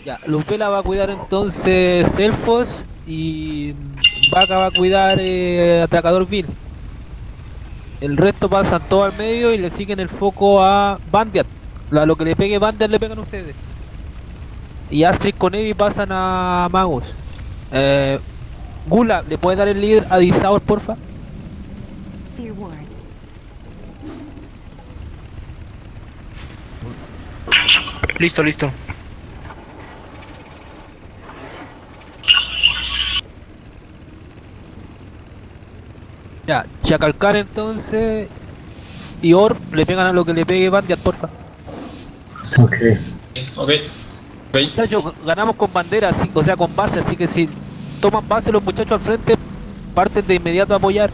Ya, Lupela va a cuidar entonces Elfos y Vaca va a cuidar Atacador Bill. El resto pasan todo al medio y le siguen el foco a Bandiat. Lo que le pegue Bandiat le pegan ustedes. Y Astrid con Evi pasan a Magus. Eh, Gula, ¿le puedes dar el líder a Disaur, porfa? Fear ward. Listo, listo. Ya, Chacalcar entonces y Orb le pegan a lo que le pegue Bandiat, porfa. Ok. Ok. Ok. Muchachos, ganamos con bandera, así, o sea, con base, así que si toman base los muchachos al frente, parten de inmediato a apoyar.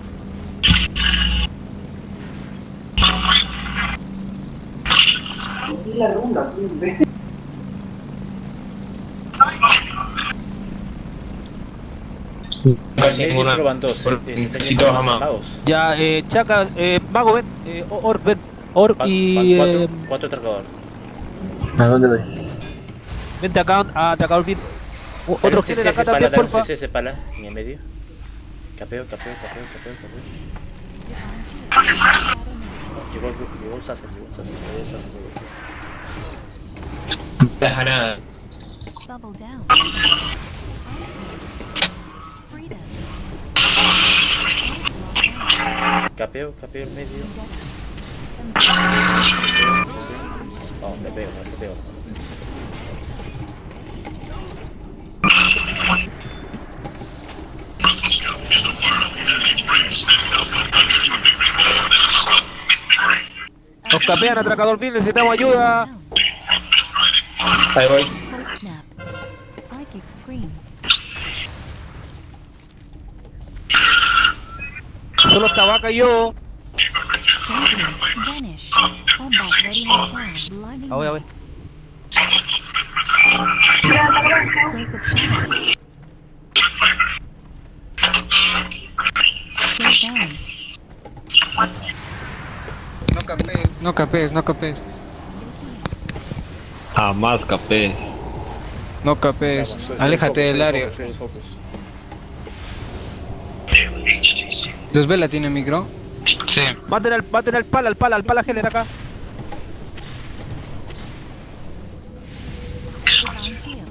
Al medio Ninguna. solo van dos, se están Necesito yendo más jamás. magos. Ya, Chaca, Mago, ven, Orb, ven, Orb Van y cuatro atracadores. ¿A dónde voy? vente acá a atacar bien. Otro CC género acá se pala, también, dale un porfa. CC se pala, en el medio. Capeo. Llegó un Sasser. Deja nada. Bubble down. Freedom. Capeo en medio. Oh, le pego. Nos capean, atracador bien, necesitamos ayuda. Ahí voy. Cold snap. Psychic scream. Solo está Vaca y yo. Champion. Vanish. Combat readiness down. Blinding A ver. Cloak of shadows. Shield down. No capes. Jamás capé. No capes. Aléjate del área. Focus. ¿Los Vela tiene micro? Sí. Maten al pala Heller acá. Divine shield.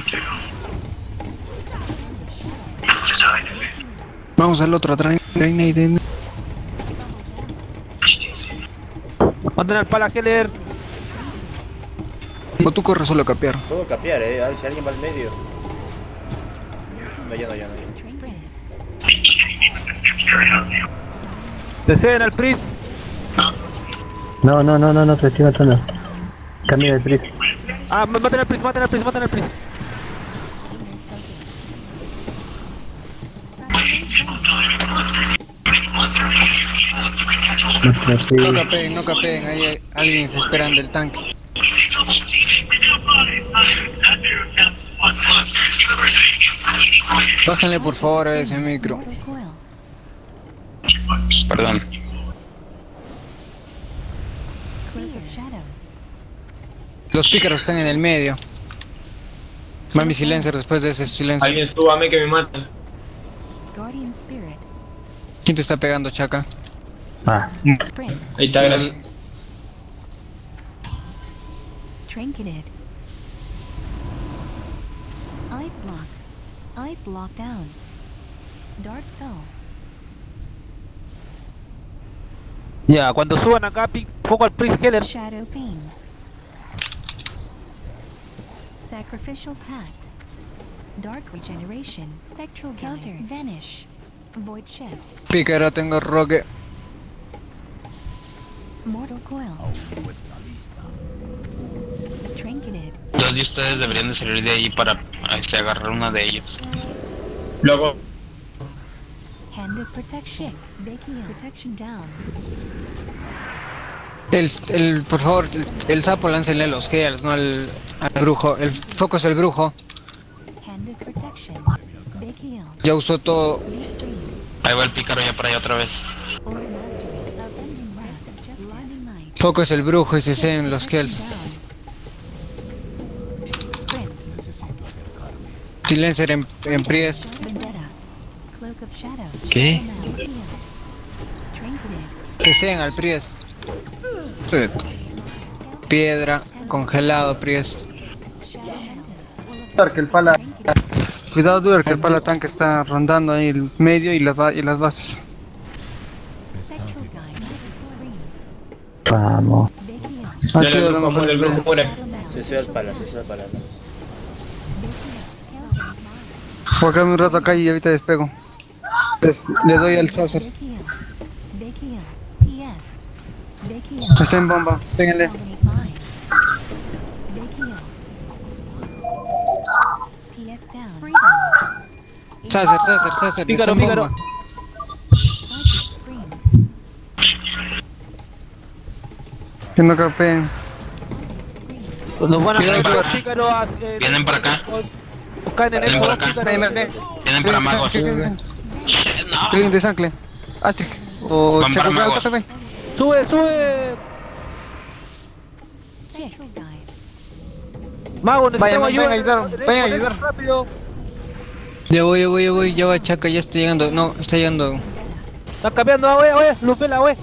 Vamos al otro, Reina Irene. Maten al pala Heller. O tú corres solo a capear. Puedo capear, a ver si alguien va al medio. No, ya. Sprint. Te ceden al Pris. No, te estoy matando. Cambia de tris. Ah, maten al Pris. No capeen, ahí hay alguien está esperando el tanque. Bájenle por favor a ese micro. Mortal coil. Perdón. Cloak of shadows. Los pícaros están en el medio. Van mi silencio después de ese silencio. Alguien súbame que me matan. Guardian spirit. ¿Quién te está pegando, Chaca? Ah, Sprint. Ahí está, gracias. Trinketed. Ice block. Ice lockdown. Dark soul. Ya, cuando suban acá, foco al Pris Heller. Shadow pain. Sacrificial pact. Dark regeneration. Spectral counter. Vanish. Void shift. Pícaro, tengo roque. Mortal coil. Trinketed. Dos de ustedes deberían de salir de ahí para agarrar uno de ellos. Luego, Hand of protection. Baking protection down. Por favor, el sapo láncenle los heals, no al brujo. El foco es el brujo. Hand of protection. Big heal. Ya usó todo. Freeze. Ahí va el pícaro ya para allá otra vez. Orb mastery. Avenging wrath. Blinding light. Foco es el brujo y se en los heals. Sprint. Silencer en Priest. Vendetta. Cloak of Shadows. ¿Qué? Big heals. Trinketed. Que sean al Priest. Sí. Piedra, congelado Priest. Shadow Que el pala. Cuidado, Duer, que el pala tanque está rondando ahí el medio y las bases. Spectral Guide. Scream. Vamos. Big heal. Ha Dale, sido el lo brujo muere, el mejor. brujo muere. Shadow Mount. Se sea el pala, se sea el pala. Big heal. Voy a quedarme un rato acá y ahorita despego. Le doy al Sacer. Big heal. Big heal. PS. Big heal. Está en bomba, péguenle. Dominate Mind. Big heal. PS down. Freedom. Sacer. Pícaro, está en pícaro. bomba. Psychic Scream. Que no capeen. Scream. Nos van a Cuidado, caer los cuidado. pícaros. Vienen para acá. Nos caen en el Vienen por acá. pícaros. Ven. Vienen para magos. Bien. No. Alguien de Sancle. Astric. O Van para Chaco, magos. cálpate. Sube. Spectral Guide. Mago, necesitamos Vayan a ayuda. ayudar, vayan a ayudar. Rápido. Ya voy, ya va Chaca, ya está llegando. No, está llegando. Están cambiando, oye. Luz vela, oye.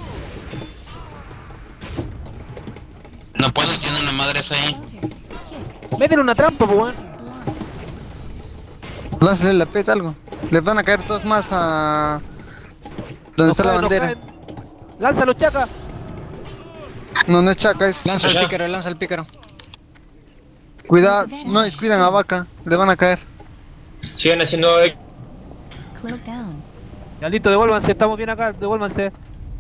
No puedo, tiene una madre esa ahí. Floater. Kick. Métele una trampa, pues, weón. Blind. Lánzale la peta algo. Les van a caer todos más a... donde Nos está la caen, nos bandera. caen. Lánzalo, chaca. No es Chaca, es... Lanza Allá. el pícaro. Cuidado, no descuidan a Vaca. Le van a caer. Siguen haciendo... Cloak down. Ya listo, devuélvanse, estamos bien acá, devuélvanse.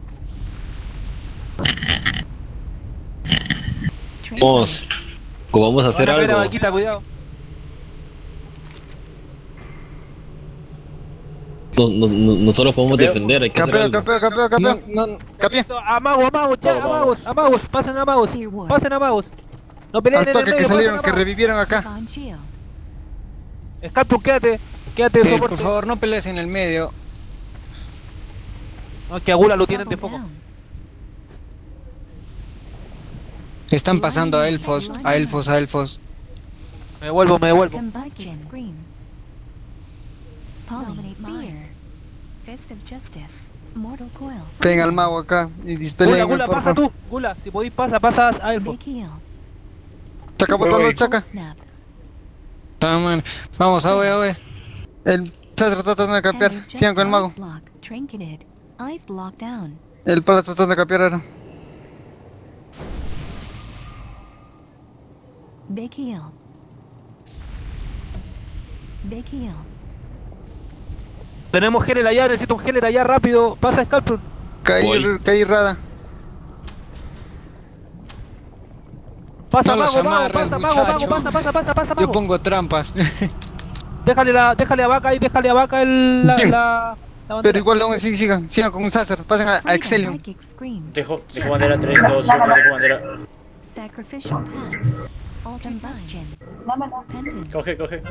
Vamos, vamos a hacer Van a caer a algo. Vaquita, cuidado. Nosotros podemos Capeo. defender, hay que hacer Capeo, algo. capeo. No, Capea. A magos, ya, a magos, pasen a magos, pasen a magos. No peleen Al en el toque medio, que pasen salieron, a que magos. revivieron acá. Divine Shield. Scalpur, quédate de por soporte. favor, no pelees en el medio. No, que a Gula lo tienen de Double foco. down. Están pasando a elfos. Me devuelvo. Combustion. Scream. Dominate Fear. Fist of Justice. Mortal Coil. Peguen al mago acá y dispeleen, Gula, por pasa favor. tú. Gula, si podéis pasas a Elfo. Big heal. Chaca, botalo, Chaca. Snap. Vamos, Awe. El Sacer está tratando de capear. Hand of Sigan con el mago. Justice. Block. Trinketed. Ice lockdown. El pala está tratando de capear ahora. Big heal. Big heal. Tenemos Heller allá, necesito un Heller allá rápido. Pasa Scalpur. Caí Rada. Pasa No los mago, amarres, muchacho. pasa Yo mago. pongo trampas. Déjale a Vaca y déjale a Vaca la bandera. Pero igual aún así sigan con un Sacer. Pasen a Freedom. Excellium. Psychic Scream. Dejo bandera 3, 2, 1, dejo bandera. Sacrificial pact. Combustion. Repentance. Coge.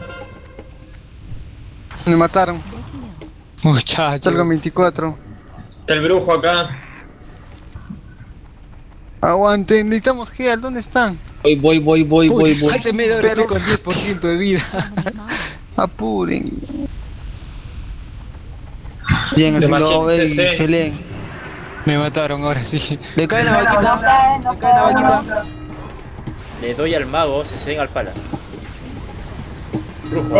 Me mataron. Big heal. Muchacho. Salgo 24. Está el brujo acá. Aguanten, necesitamos heal. ¿Dónde están? Voy. Hace media hora estoy con 10% de vida. Dominate Mind. Apuren. Bien, De así lo ve y machete, sí. se leen. Me mataron ahora sí. Le cae la vaquita. Le doy al mago, se ceden al pala. Brujo.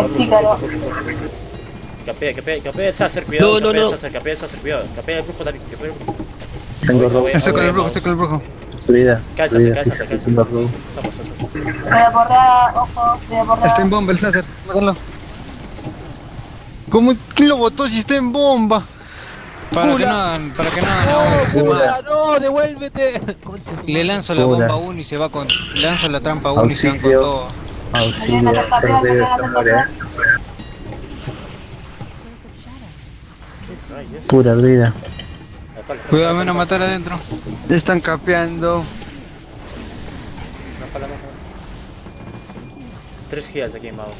Capea el Sacer, cuidado. No. Capea el Sacer, cuidado. Capea el brujo también. Tengo robo. Estoy con el brujo. Subida. Cae el Sacer. Tengo robo. Está en bomba el Sacer. Mátalo. ¿Cómo? ¿Quién lo botó si está en bomba? Para que no hagan de más. No, devuélvete. Concha su Le madre. lanzo la bomba a uno y se va con. Le lanzo la trampa a uno y se van con Auxilio. todo. Auxilio. Cloak of Shadows. Pura vida. Cuidado, menos matar adentro. Están capeando. 3 gigas aquí en magos,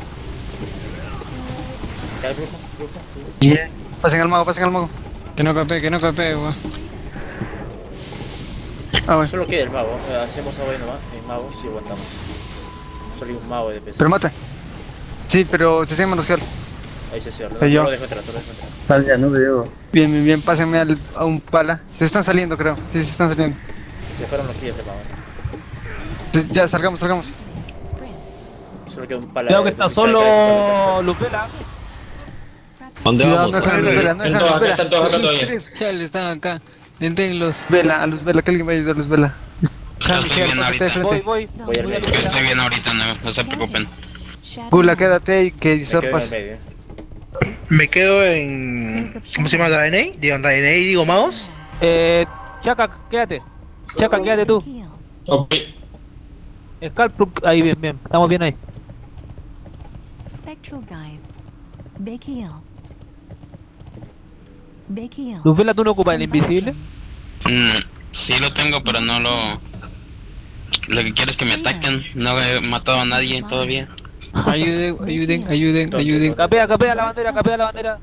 Cae el brujo. Bien. Pasen al mago. Que no capee, weón. Ah, bueno. Solo queda el mago. Hacemos algo ahí nomás. El mago, si aguantamos. Solo hay un mago de peso. Pero mata. Sí, pero se llaman los heals. Ahí se cierra. Soy yo. Lo dejo entrar, lo dejo entrar. Sal, ya no veo. Bien, bien, bien, pásenme a un pala. Se están saliendo, creo. Sí, se están saliendo. Se fueron los guías de Mao. Ya, salgamos. Sprint. Solo queda un pala. Creo que está solo Lupela. ¿Dónde Cuidado, vamos? no dejan luz vela, no dejan luz vela. Están todos acá Sus todavía. 3 chales están acá. Dentenlos. Vela, a luz vela, que alguien vaya a ayudar a luz vela. Yo estoy bien pásate de ahorita. frente. Voy. Voy al medio. Yo estoy bien ahorita, no se preocupen. Shadow. Gula, quédate ahí, que Me Gisor quedo en el pase. medio. Me quedo en. ¿Cómo se llama? Draenei. Digo Draenei, digo Mouse. Chaka, quédate. Chaka, quédate tú. Big heal. Ok. Scalp, ahí bien. Estamos bien ahí. Spectral guys. Big heal. Big heal. Lupela, ¿tú no ocupas el invisible? Sí lo tengo, pero no lo... Lo que quiero es que me ataquen. No he matado a nadie todavía. Ayuden. Capea la bandera.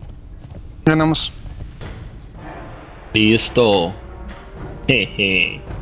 Ganamos. Listo. Jeje.